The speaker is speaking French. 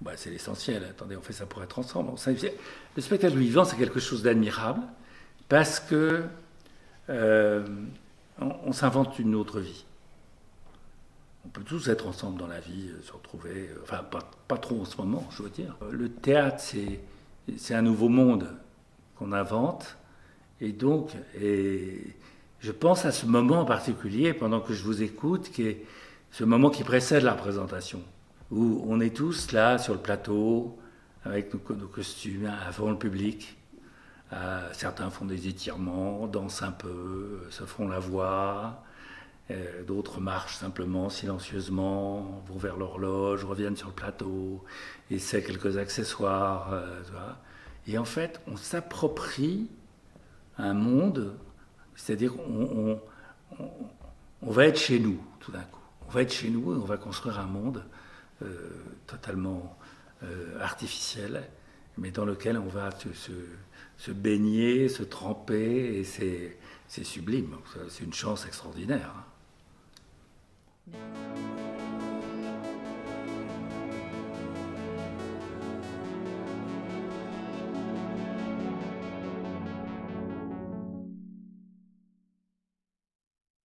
Bah, c'est l'essentiel. Attendez, on fait ça pour être ensemble. Le spectacle vivant, c'est quelque chose d'admirable parce que on s'invente une autre vie. On peut tous être ensemble dans la vie, se retrouver, enfin pas trop en ce moment, je veux dire. Le théâtre, c'est un nouveau monde qu'on invente, et je pense à ce moment en particulier, pendant que je vous écoute, qui est ce moment qui précède la représentation, où on est tous là sur le plateau, avec nos costumes, avant le public. Certains font des étirements, dansent un peu, se font la voix. D'autres marchent simplement, silencieusement, vont vers l'horloge, reviennent sur le plateau, essaient quelques accessoires. Et en fait, on s'approprie un monde, c'est-à-dire on va être chez nous, tout d'un coup. On va être chez nous et on va construire un monde totalement artificiel, mais dans lequel on va se baigner, se tremper, et c'est sublime. C'est une chance extraordinaire. Hein.